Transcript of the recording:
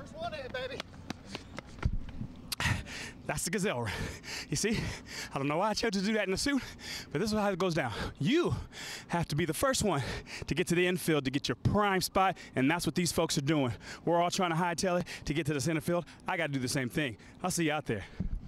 First one in, baby. That's the Gazelle. You see, I don't know why I chose to do that in the suit, but this is how it goes down. You have to be the first one to get to the infield to get your prime spot, and that's what these folks are doing. We're all trying to hightail it to get to the center field. I got to do the same thing. I'll see you out there.